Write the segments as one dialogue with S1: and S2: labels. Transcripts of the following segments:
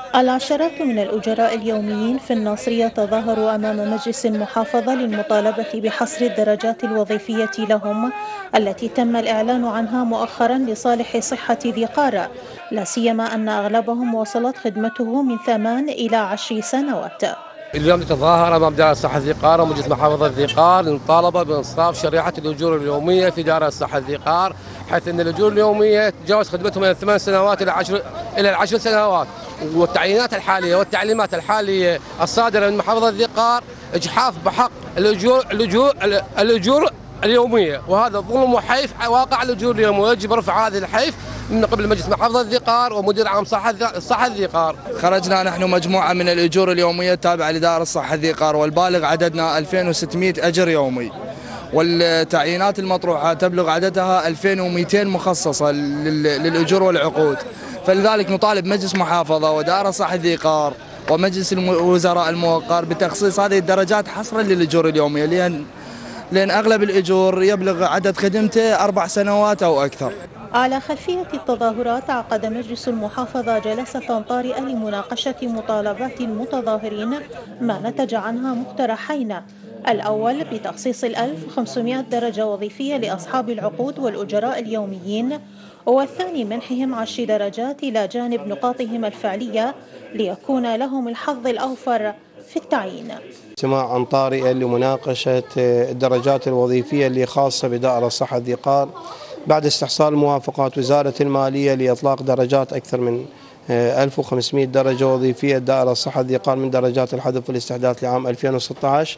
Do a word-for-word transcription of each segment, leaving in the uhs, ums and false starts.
S1: العشرات من الأجراء اليوميين في الناصرية تظاهروا أمام مجلس المحافظة للمطالبة بحصر الدرجات الوظيفية لهم التي تم الإعلان عنها مؤخرا لصالح صحة ذي قار، لا سيما أن أغلبهم وصلت خدمته من ثمان إلى عشر سنوات.
S2: اليوم نتظاهر امام دار الصحه ذي قار ومجلس محافظه ذي قار للمطالبه بانصاف شريحه الاجور اليوميه في دار الصحه ذي قار، حيث ان الاجور اليوميه تجاوز خدمتهم من ثمان سنوات الى عشر الى العشر سنوات، والتعيينات الحاليه والتعليمات الحاليه الصادره من محافظه ذي قار اجحاف بحق الاجور الاجور الاجور اليوميه، وهذا ظلم وحيف واقع الاجور اليوميه، ويجب رفع هذه الحيف من قبل مجلس محافظة ذي قار ومدير عام صحة صحة ذي قار.
S3: خرجنا نحن مجموعة من الأجور اليومية التابعة لدار الصحة ذي قار، والبالغ عددنا ألفين وستمئة أجر يومي، والتعيينات المطروحة تبلغ عددها ألفين ومئتين مخصصة للأجور والعقود، فلذلك نطالب مجلس محافظة ودار صحة ذي قار ومجلس الوزراء الموقر بتخصيص هذه الدرجات حصرا للأجور اليومية، لأن لأن أغلب الأجور يبلغ عدد خدمته أربع سنوات أو أكثر.
S1: على خلفية التظاهرات عقد مجلس المحافظة جلسة طارئة لمناقشة مطالبات المتظاهرين ما نتج عنها مقترحين: الأول بتخصيص ألف وخمسمئة درجة وظيفية لأصحاب العقود والأجراء اليوميين، والثاني منحهم عشر درجات إلى جانب نقاطهم الفعلية ليكون لهم الحظ الأوفر في التعيين.
S4: اجتماعا طارئا لمناقشة الدرجات الوظيفية اللي خاصة بدائرة الصحة ذي قار بعد استحصال موافقات وزارة المالية لإطلاق درجات أكثر من ألف وخمسمئة درجة وظيفية دائرة الصحة ذي قار من درجات الحذف والاستحداث لعام ألفين وستة عشر.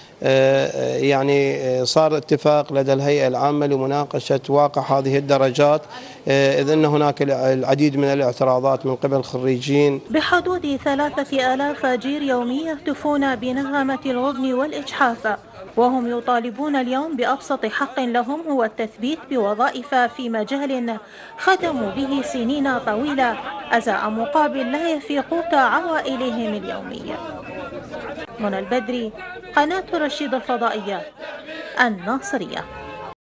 S4: يعني صار اتفاق لدى الهيئة العامة لمناقشة واقع هذه الدرجات، إذ أن هناك العديد من الاعتراضات من قبل خريجين.
S1: بحدود ثلاثة آلاف أجير يومي يهتفون بنغمة الغبن والإجحاف، وهم يطالبون اليوم بأبسط حق لهم هو التثبيت بوظائف في مجال خدموا به سنين طويلة أزاء مقابل لا يفي قوت عوائلهم اليومية. منى البدري، قناة رشيد الفضائية، الناصرية.